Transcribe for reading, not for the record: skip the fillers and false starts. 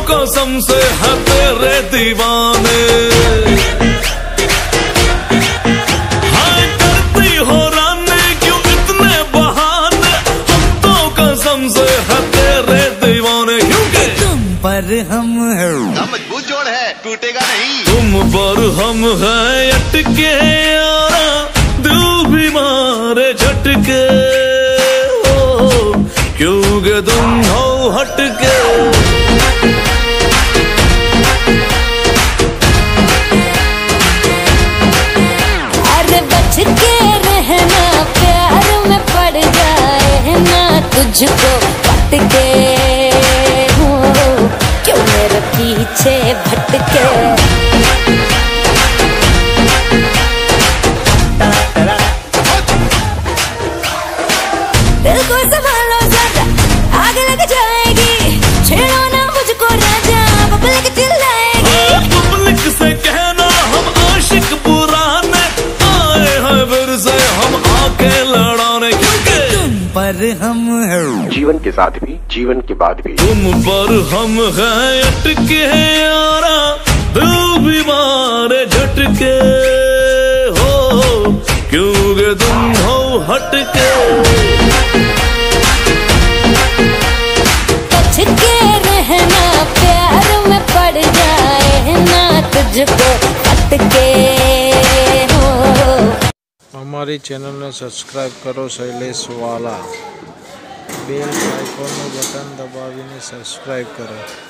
कसम से है तेरे दीवाने। हाय करती हो रानी क्यों इतने बहाने, हम तो कसम से है तेरे दीवाने। क्योंकि तुम पर हम है, मजबूत जोड़ है, टूटेगा नहीं। तुम पर हम है अटके यारा, दिल भी मारे झटके हो, क्योंकि तुम हो हटके। अरे बच के रहना, प्यार में पड़ जाए ना तुझको पटके हो, क्यों मेरे पीछे भटके। दिल को संभालो जरा, आग लग जाएगी, छेड़ो ना मुझको राजा, पब्लिक चिल्लाएगी। पब्लिक से कहना हम आशिक पुराने, आए हैं फिर से हम आके लड़ाने। क्योंकि तुम पर हम है, जीवन के साथ भी जीवन के बाद भी। तुम पर हम हैं अटके यारा, दिल भी मारे झटके हो, क्योंकि तुम हो हटके। बच के रहना, प्यार में पड़ जाए ना तुझको हटके हो। हमारी चैनल ने सब्सक्राइब करो शैलेश वाला, बेल आइकॉन નું બટન દબાવીને સબસ્ક્રાઇબ કરો।